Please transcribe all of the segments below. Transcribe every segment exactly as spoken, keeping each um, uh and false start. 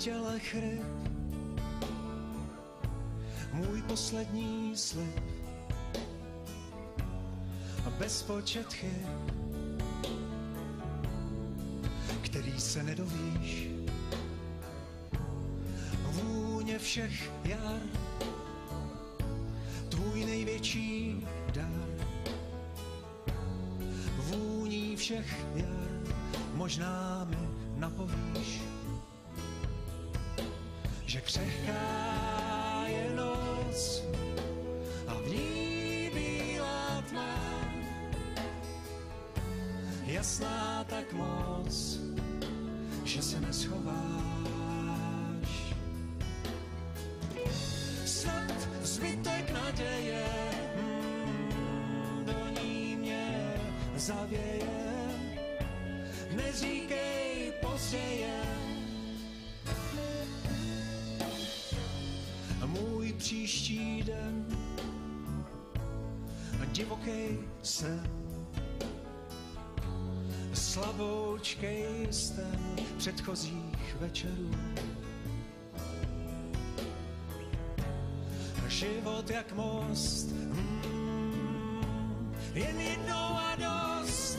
těle chryp, můj poslední slib a bezpočet chyb, který se nedovíš. Vůně všech jar, tvůj největší dar. Vůní všech jar, možná mi napovíš, že křehká je noc a v ní bílá tma, jasná tak moc, že se neschováš. Snad zbytek naděje hmm, do ní mě zavěje, neříkej pozděje. Můj příští den divokej sen, slaboučkej sten předchozích večerů. Život jak most, hmm, jen jednou a dost.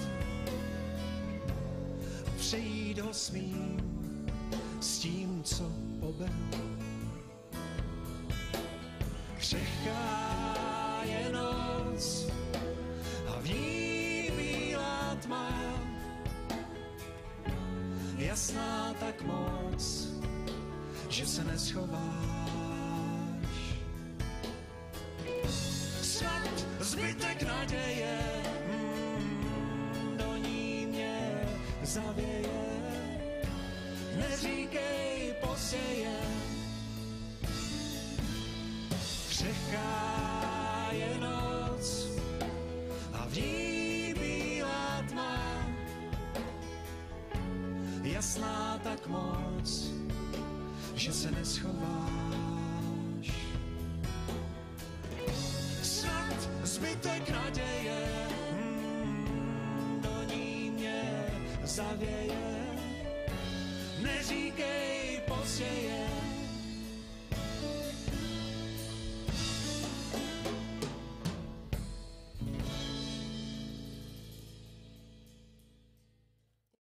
Přejít ho smím s tím, co poberu. Křehká je noc a v ní bílá tma, jasná tak moc, že se neschováš. Snad zbytek naděje mm, do ní mě zavěje, neříkej pozděje. Křehká je noc a v ní bílá tma, jasná tak moc, že se neschováš. Snad zbytek naděje mm, do ní mě zavěje, neříkej pozděje.